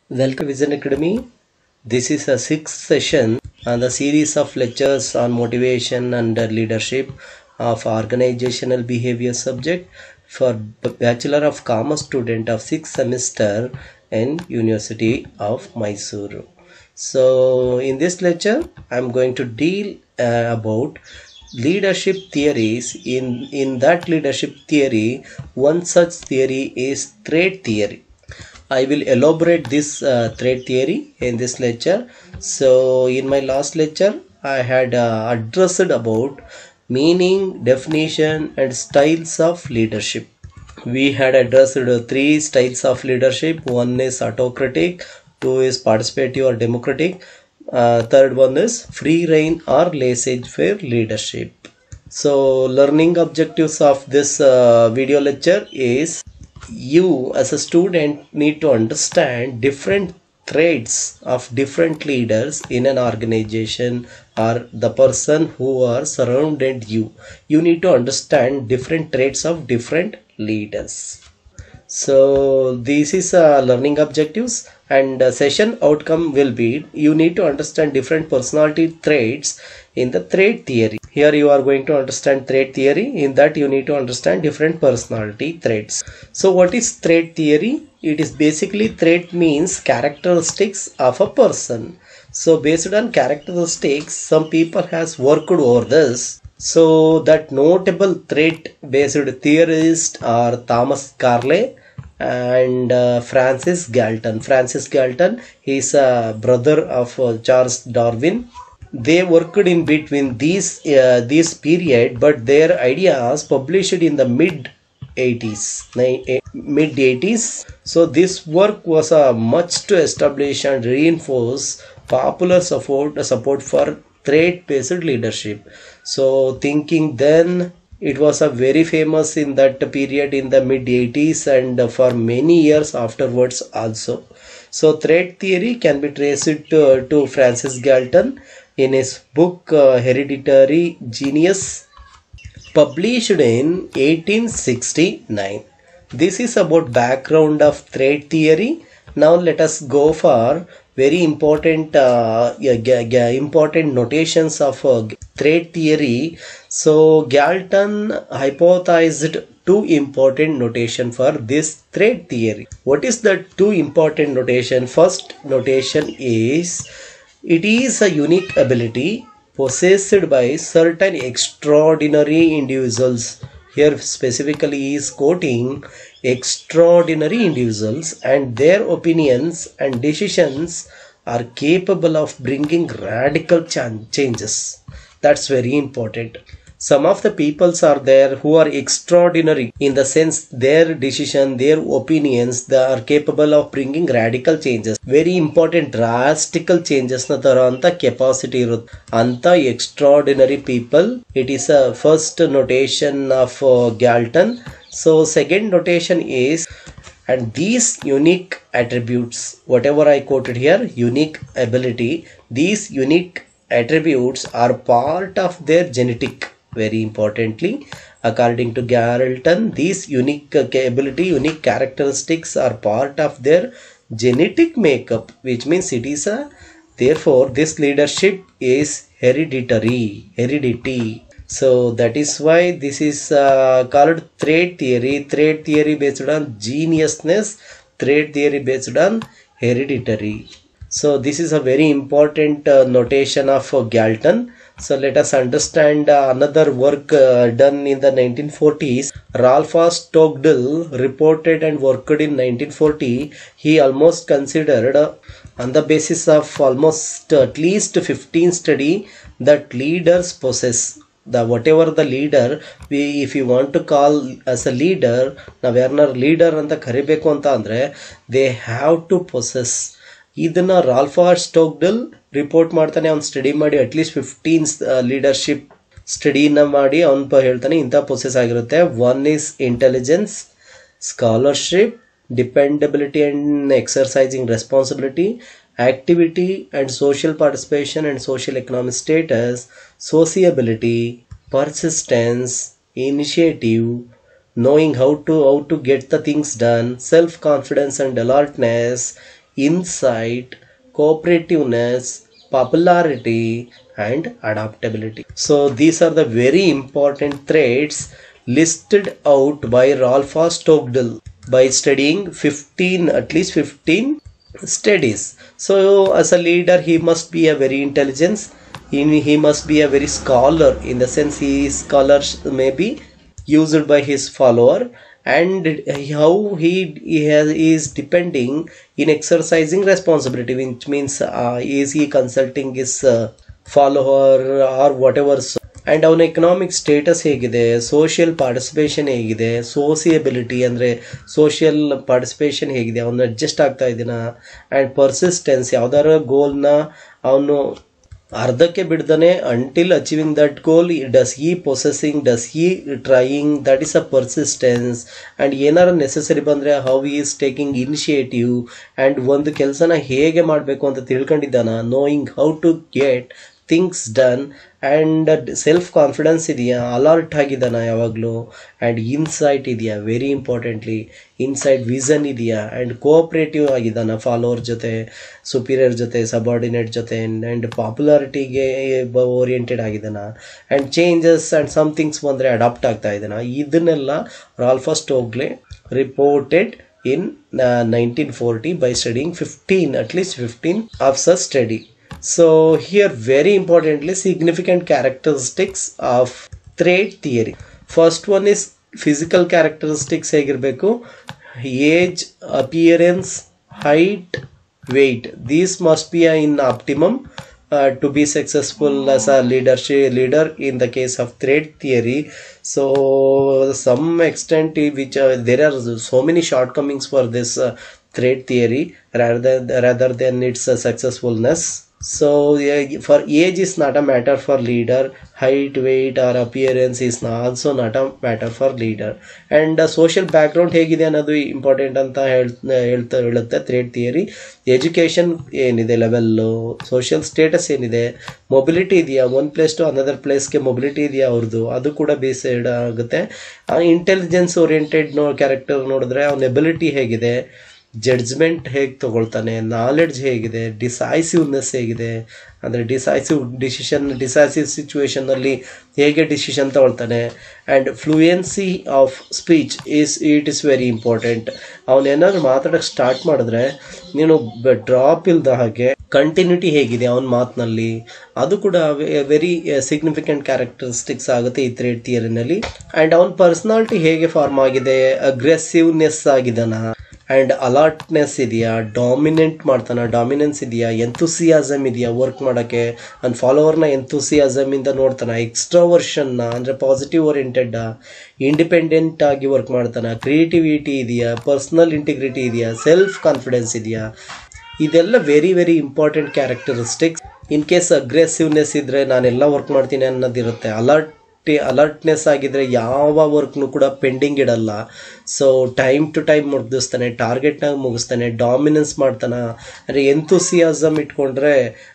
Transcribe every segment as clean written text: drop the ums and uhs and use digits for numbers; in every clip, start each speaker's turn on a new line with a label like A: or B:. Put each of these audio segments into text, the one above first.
A: Welcome to Vision Academy. This is a sixth session on the series of lectures on motivation and leadership of organizational behavior subject for Bachelor of Commerce student of 6th semester in University of Mysore. So in this lecture, I am going to deal about leadership theories. In that leadership theory, one such theory is thread theory. I will elaborate this thread theory in this lecture. So in my last lecture, I had addressed about meaning, definition and styles of leadership. We had addressed three styles of leadership. One is autocratic, two is participative or democratic, third one is free reign or laissez-faire leadership. So learning objectives of this video lecture is you as a student need to understand different traits of different leaders in an organization or the person who are surrounded you. You need to understand different traits of different leaders. So this is learning objectives, and session outcome will be you need to understand different personality traits in the thread theory. Here you are going to understand thread theory. In that you need to understand different personality traits. So what is thread theory? It is basically thread means characteristics of a person. So based on characteristics, some people has worked over this. So that notable thread based theorists are Thomas Carlyle and Francis Galton. Francis Galton, he is a brother of Charles Darwin. They worked in between this period, but their ideas published in the mid 80s. So this work was much to establish and reinforce popular support for thread-based leadership. So thinking then, it was a very famous in that period in the mid 80s and for many years afterwards also. So thread theory can be traced to Francis Galton in his book Hereditary Genius, published in 1869. This is about background of thread theory. Now let us go for very important important notations of thread theory. So Galton hypothesized two important notation for this thread theory. What is the two important notation? First notation is it is a unique ability possessed by certain extraordinary individuals. Here specifically he is quoting extraordinary individuals, and their opinions and decisions are capable of bringing radical changes. That's very important. Some of the peoples are there who are extraordinary in the sense their decision, their opinions, they are capable of bringing radical changes. Very important drastical changes na taranta capacity irutte. Anta extraordinary people. It is a first notation of Galton. So second notation is, and these unique attributes, whatever I quoted here, unique ability, these unique attributes are part of their genetic. Very importantly, according to Galton, these unique ability, unique characteristics are part of their genetic makeup, which means it is therefore this leadership is heredity. So that is why this is called thread theory based on geniusness, thread theory based on hereditary. So this is a very important notation of Galton. So let us understand another work done in the 1940s. Ralph Stockdale reported and worked in 1940. He almost considered on the basis of almost at least 15 study that leaders possess. Whatever the leader, if you want to call as a leader, now Werner leader and the karibeku anta andre, they have to possess. ಇದನ್ನ Ralph Stogdill report ಮಾಡ್ತಾನೆ. ಅವ್ನು study ಮಾಡಿ at least 15 leadership ಸ್ಟಡಿನ ಮಾಡಿ ಅವನು ಹೇಳ್ತಾನೆ ಇಂಥ process ಆಗಿರುತ್ತೆ. One is intelligence, scholarship, dependability and exercising responsibility, activity and social participation and social economic status, sociability, persistence, initiative, knowing how to get the things done, self-confidence and alertness, insight, cooperativeness, popularity, and adaptability. So these are the very important traits listed out by Rolf Stockdale by studying at least 15 studies. So as a leader, he must be a very intelligent, he must be a very scholar, in the sense his scholars may be used by his follower, and how is depending in exercising responsibility, which means is he consulting his follower or whatever. And ಅವನ economic status ಹೇಗಿದೆ, social participation ಹೇಗಿದೆ, sociability ಅಂದರೆ social participation ಹೇಗಿದೆ, ಅವನು adjust ಆಗ್ತಾ ಇದ್ದೀನ, and persistence, ಯಾವ್ದಾರ ಗೋಲ್ನ ಅವನು ಅರ್ಧಕ್ಕೆ ಬಿಡ್ದಾನೆ until achieving that goal, does he possessing, does he trying, that is a persistence. And ಏನಾರು ನೆಸೆಸರಿ ಬಂದರೆ how is taking initiative, and ಒಂದು ಕೆಲಸನ ಹೇಗೆ ಮಾಡಬೇಕು ಅಂತ ತಿಳ್ಕೊಂಡಿದ್ದಾನ, knowing how to get things done, and self confidence ಇದೆಯಾ, ಅಲರ್ಟ್ ಆಗಿದ್ದಾನ ಯಾವಾಗಲೂ, ಆ್ಯಂಡ್ ಇನ್ಸೈಟ್ ಇದೆಯಾ, ವೆರಿ ಇಂಪಾರ್ಟೆಂಟ್ಲಿ ಇನ್ಸೈಟ್ ವಿಷನ್ ಇದೆಯಾ, ಆ್ಯಂಡ್ ಕೋಆಪ್ರೇಟಿವ್ ಆಗಿದ್ದಾನ ಫಾಲೋವರ್ ಜೊತೆ, ಸುಪೀರಿಯರ್ ಜೊತೆ, ಸಬಾರ್ಡಿನೇಟ್ ಜೊತೆ, ಆ್ಯಂಡ್ ಪಾಪ್ಯುಲಾರಿಟಿಗೆ ಓರಿಯೆಂಟೆಡ್ ಆಗಿದ್ದಾನ, ಆ್ಯಂಡ್ ಚೇಂಜಸ್ ಆ್ಯಂಡ್ ಸಮ್ಥಿಂಗ್ಸ್ ಬಂದರೆ ಅಡಾಪ್ಟ್ ಆಗ್ತಾ ಇದ್ದಾನ. ಇದನ್ನೆಲ್ಲ Ralph Stogdill reported in 1940 by studying at least 15 of such study. So here very importantly significant characteristics of trait theory. First one is physical characteristics ಹೇಗಿರಬೇಕು, age, appearance, height, weight. These must be in optimum to be successful as a leader in the case of trait theory. So some extent which there are so many shortcomings for this trait theory rather than its successfulness. So for age is not a matter for leader, height, weight or appearance is also not a matter for leader, and social background ಹೇಗಿದೆ ಅನ್ನೋದು important ಅಂತ ಹೇಳುತ್ತೆ trait theory. Education ಏನಿದೆ level, social status ಏನಿದೆ, mobility ಇದೆಯಾ, one place to another ಪ್ಲೇಸ್ಗೆ mobility ಇದೆಯಾ ಅವ್ರದ್ದು, ಅದು ಕೂಡ ಬೇಸ್ಡ್ ಆಗುತ್ತೆ. ಇಂಟೆಲಿಜೆನ್ಸ್ ಓರಿಯೆಂಟೆಡ್ ಕ್ಯಾರೆಕ್ಟರ್ ನೋಡಿದ್ರೆ ಅವನ ಎಬಿಲಿಟಿ ಹೇಗಿದೆ, ಜಡ್ಜ್ಮೆಂಟ್ ಹೇಗೆ ತಗೊಳ್ತಾನೆ, ನಾಲೆಡ್ಜ್ ಹೇಗಿದೆ, ಡಿಸೈಸಿವ್ನೆಸ್ ಹೇಗಿದೆ, ಅಂದರೆ ಡಿಸೈಸಿವ್ ಸಿಚುವೇಶನ್ನಲ್ಲಿ ಹೇಗೆ ಡಿಸಿಷನ್ ತಗೊಳ್ತಾನೆ, and fluency of speech it is very important. ಅವನೇನಾದ್ರು ಮಾತಾಡೋಕ್ಕೆ ಸ್ಟಾರ್ಟ್ ಮಾಡಿದ್ರೆ ನೀನು ಡ್ರಾಪ್ ಇಲ್ದ ಹಾಗೆ ಕಂಟಿನ್ಯೂಟಿ ಹೇಗಿದೆ ಅವನ ಮಾತಿನಲ್ಲಿ, ಅದು ಕೂಡ ವೆರಿ ಸಿಗ್ನಿಫಿಕೆಂಟ್ ಕ್ಯಾರೆಕ್ಟರಿಸ್ಟಿಕ್ಸ್ ಆಗುತ್ತೆ ಈ ಥ್ರೆಡ್ ಥಿಯರಿನಲ್ಲಿ. ಆ್ಯಂಡ್ ಅವನ ಪರ್ಸನಾಲಿಟಿ ಹೇಗೆ ಫಾರ್ಮ್ ಆಗಿದೆ, ಅಗ್ರೆಸಿವ್ನೆಸ್ ಆಗಿದಾನ, ಆ್ಯಂಡ್ ಅಲರ್ಟ್ನೆಸ್ ಇದೆಯಾ, ಡಾಮಿನೆನ್ಸ್ ಇದೆಯಾ, ಎಂಥೂಸಿಯಾಸಮ್ ಇದೆಯಾ ವರ್ಕ್ ಮಾಡೋಕ್ಕೆ, ನನ್ನ ಫಾಲೋವರ್ನ ಎಂಥೂಸಿಯಾಸಮಿಂದ ನೋಡ್ತಾನೆ, ಎಕ್ಸ್ಟ್ರಾವರ್ಷನ್ನ ಅಂದರೆ ಪಾಸಿಟಿವ್ ಓರಿಯೆಂಟೆಡ್, ಇಂಡಿಪೆಂಡೆಂಟ್ ಆಗಿ ವರ್ಕ್ ಮಾಡ್ತಾನೆ, ಕ್ರಿಯೇಟಿವಿಟಿ ಇದೆಯಾ, ಪರ್ಸ್ನಲ್ ಇಂಟಿಗ್ರಿಟಿ ಇದೆಯಾ, ಸೆಲ್ಫ್ ಕಾನ್ಫಿಡೆನ್ಸ್ ಇದೆಯಾ, ಇದೆಲ್ಲ very very important characteristics. In case aggressiveness ಇದ್ದರೆ ನಾನೆಲ್ಲ ವರ್ಕ್ ಮಾಡ್ತೀನಿ ಅನ್ನೋದಿರುತ್ತೆ. ಅಲರ್ಟ್ನೆಸ್ ಆಗಿದ್ರೆ ಯಾವ ವರ್ಕ್ನು ಕೂಡ ಪೆಂಡಿಂಗ್ ಇಡಲ್ಲ. ಸೊ ಟೈಮ್ ಟು ಟೈಮ್ ಮುಗಿಸ್ತಾನೆ, ಟಾರ್ಗೆಟ್ನಾಗ ಮುಗಿಸ್ತಾನೆ, ಡಾಮಿನೆನ್ಸ್ ಮಾಡ್ತಾನೆ. ಅಂದರೆ ಎಂಥೂಸಿಯಾಸಮ್ ಇಟ್ಕೊಂಡ್ರೆ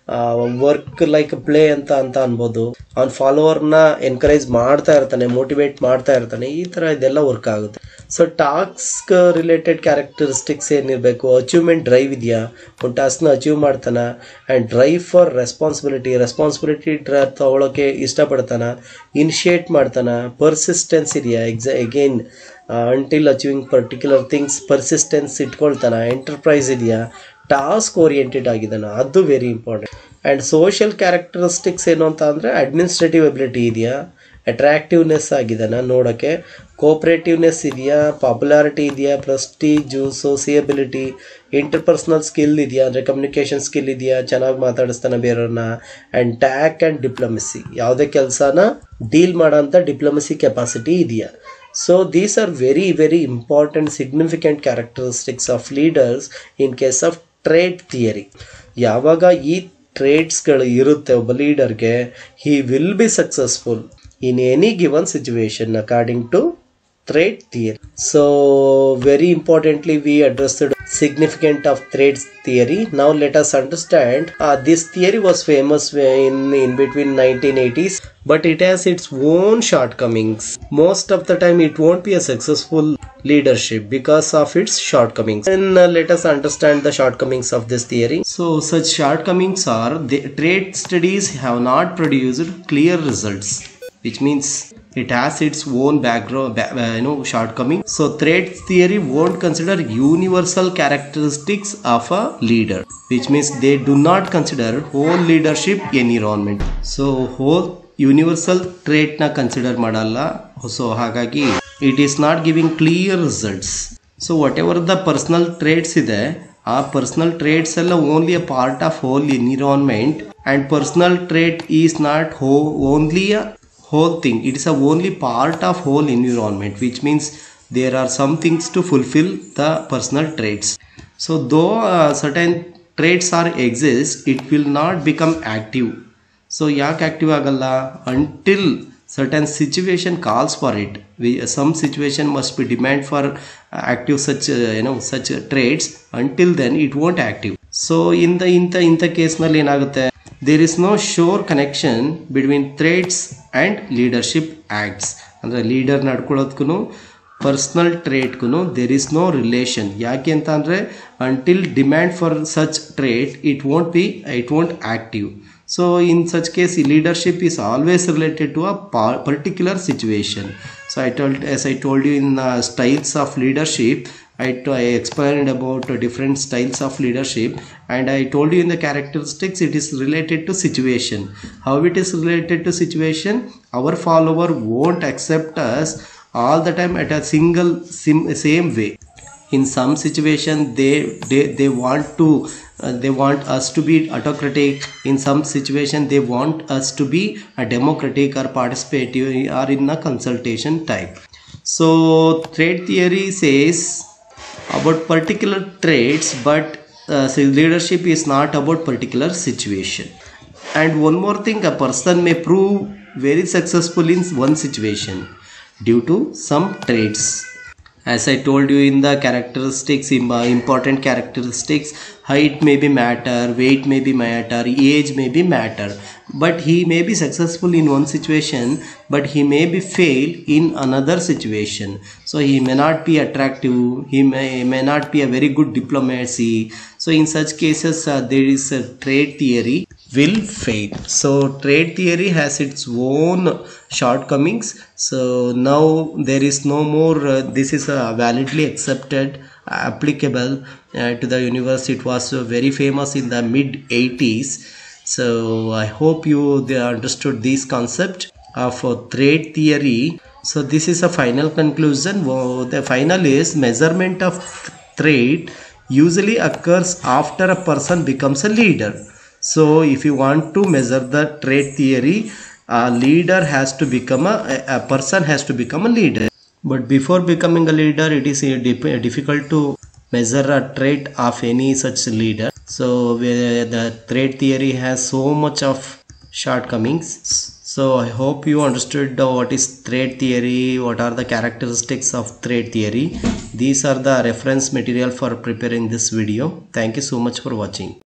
A: ವರ್ಕ್ ಲೈಕ್ ಪ್ಲೇ ಅಂತ ಅನ್ಬೋದು. ಅವ್ನ ಫಾಲೋವರ್ನ ಎನ್ಕರೇಜ್ ಮಾಡ್ತಾ ಇರ್ತಾನೆ, ಮೋಟಿವೇಟ್ ಮಾಡ್ತಾ ಇರ್ತಾನೆ, ಈ ಥರ ಇದೆಲ್ಲ ವರ್ಕ್ ಆಗುತ್ತೆ. ಸೊ ಟಾಸ್ಕ್ ರಿಲೇಟೆಡ್ ಕ್ಯಾರೆಕ್ಟರಿಸ್ಟಿಕ್ಸ್ ಏನಿರಬೇಕು, ಅಚೀವ್ಮೆಂಟ್ ಡ್ರೈವ್ ಇದೆಯಾ, ಒಂದು ಟಾಸ್ಕ್ನ ಅಚೀವ್ ಮಾಡ್ತಾನೆ, ಆ್ಯಂಡ್ ಡ್ರೈವ್ ಫಾರ್ ರೆಸ್ಪಾನ್ಸಿಬಿಲಿಟಿ ತಗೊಳ್ಳೋಕ್ಕೆ ಇಷ್ಟಪಡ್ತಾನೆ, ಇನಿಷಿಯೇಟ್ ಮಾಡ್ತಾನೆ, ಪರ್ಸಿಸ್ಟೆನ್ಸ್ ಇದೆಯಾ, again until achieving particular things persistence ಇಟ್ಕೊಳ್ತಾನೆ, ಎಂಟರ್ಪ್ರೈಸ್ ಇದೆಯಾ, ಟಾಸ್ಕ್ ಓರಿಯೆಂಟೆಡ್ ಆಗಿದ್ದಾನೆ, ಅದು very important. And social characteristics ಏನು ಅಂತ ಅಂದರೆ ಅಡ್ಮಿನಿಸ್ಟ್ರೇಟಿವ್ ಎಬಿಲಿಟಿ ಇದೆಯಾ, ಅಟ್ರಾಕ್ಟಿವ್ನೆಸ್ ಆಗಿದ್ದಾನೆ ನೋಡೋಕ್ಕೆ, ಕೋಆಪ್ರೇಟಿವ್ನೆಸ್ ಇದೆಯಾ, ಪಾಪ್ಯುಲಾರಿಟಿ ಇದೆಯಾ, ಪ್ರೆಸ್ಟೀಜು, ಸೋಸಿಯಬಿಲಿಟಿ, ಇಂಟರ್ಪರ್ಸನಲ್ ಸ್ಕಿಲ್ ಇದೆಯಾ, ಅಂದರೆ ಕಮ್ಯುನಿಕೇಷನ್ ಸ್ಕಿಲ್ ಇದೆಯಾ, ಚೆನ್ನಾಗಿ ಮಾತಾಡಿಸ್ತಾನೆ ಬೇರೆಯವ್ರನ್ನ, ಆ್ಯಂಡ್ ಟ್ಯಾಕ್ ಆ್ಯಂಡ್ ಡಿಪ್ಲೊಮಸಿ, ಯಾವುದೇ ಕೆಲಸನ ಡೀಲ್ ಮಾಡೋಂಥ ಡಿಪ್ಲೊಮಸಿ ಕೆಪಾಸಿಟಿ ಇದೆಯಾ. So these are very very important significant characteristics of leaders in case of trait theory. ಯಾವಾಗ ಈ ಟ್ರೇಟ್ಸ್ಗಳು ಇರುತ್ತೆ ಒಬ್ಬ ಲೀಡರ್ಗೆ, he will be successful in any given situation according to trait theory. So very importantly we addressed significant of trait theory. Now let us understand this theory was famous in between 1980s, but it has its own shortcomings. Most of the time it won't be a successful leadership because of its shortcomings. And let us understand the shortcomings of this theory. So such shortcomings are the trait studies have not produced clear results, which means it has its own background, shortcoming. So trait theory won't consider universal characteristics of a leader, which means they do not consider whole leadership environment. So whole universal trait na consider madalla. So hagagi it is not giving clear results. So whatever the personal traits ide, personal traits are only a part of whole environment, and personal trait is not only a whole thing. It is a only part of whole environment, which means there are some things to fulfill the personal traits. So though certain traits are exist, it will not become active. So yak active agalla until certain situation calls for it. Some situation must be demand for active such such traits. Until then it won't active. So in the case nalli enagutte, there is no sure connection between traits and leadership acts. Andre leader nadkolodkunu personal trait kuno there is no relation. Yake anta andre until demand for such trait it won't active. So in such case leadership is always related to a particular situation. So as I told you in styles of leadership, I explained about different styles of leadership, and I told you in the characteristics it is related to situation. How it is related to situation? Our follower won't accept us all the time at a same way. In some situation they want us to be autocratic. In some situation they want us to be a democratic or participative or in a consultation type. So trait theory says about particular traits, but leadership is not about particular situation. And one more thing, a person may prove very successful in one situation due to some traits. As I told you in the characteristics, important characteristics, height may be matter, weight may be matter, age may be matter. But he may be successful in one situation, but he may be fail in another situation. So he may not be attractive, he may not be a very good diplomacy. So in such cases there is a trait theory will fail. So trait theory has its own shortcomings. So now there is no more this is validly accepted, applicable to the universe. It was very famous in the mid 80s. So I hope you understood this concept of trait theory. So this is a final conclusion. The final is measurement of trait usually occurs after a person becomes a leader. So if you want to measure the trait theory, a leader has to become a person has to become a leader. But before becoming a leader, it is difficult to measure a trait of any such leader. So the trait theory has so much of shortcomings. So I hope you understood what is trait theory, what are the characteristics of trait theory. These are the reference material for preparing this video. Thank you so much for watching.